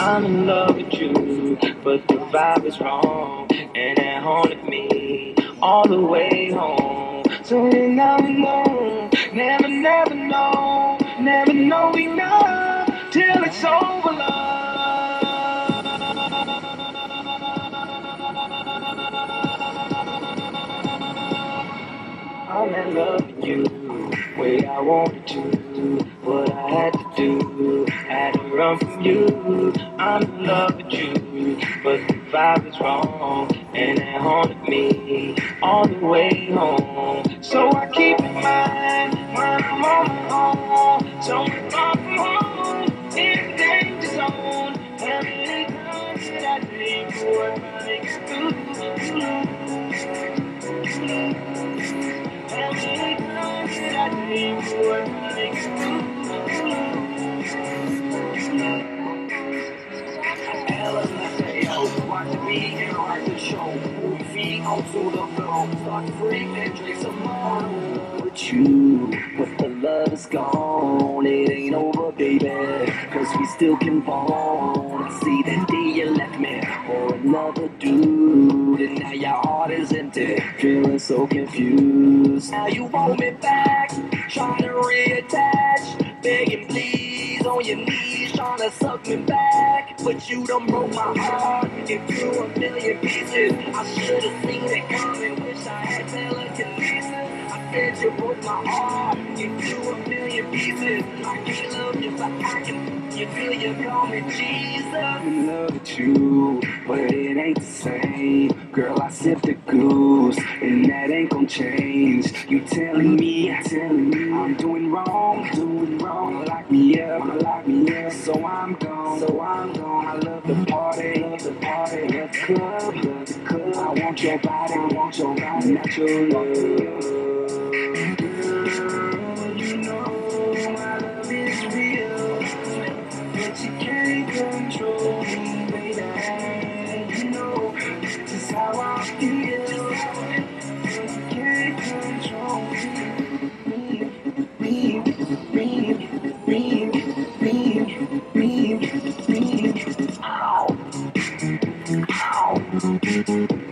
I'm in love with you, but the vibe is wrong, and it haunted me all the way home. So you never know, never know, never know enough till it's over, love. I'm in love with you, way I wanted to, what I had to do, had to run from you. I'm in love with you, but the vibe is wrong, and it haunted me all the way home. So I keep in mind when I'm on my own, so far from home, in the danger zone. How many times did I dream you were running through? How many times did I dream you were running LMFAO, watching me interact the show. Move your feet onto the floor. Start to freak and drink some more. With you, but the love is gone. It ain't over, baby. Cause we still can bond. I see that day you left me for another dude. And now your heart is empty. Feeling so confused. Now you want me back. Trying to reattach. Begging please on your knees. Trying to suck me back. But you done broke my heart into a million pieces. I should've seen it coming. Wish I had telekinesis. I said you broke my heart into a million pieces. I can't love you, but I can you till you call me Jesus. I'm in love with you, but it ain't the same. Girl, I sipped the goose, and that ain't gon' change. You telling me I'm doing wrong. Lock me up, so I'm gone. I love the party, love the club. I want your body, not your love. Girl, you know my love is real, but you can't control me, baby. You know this is how I feel. You can't control me. Ow.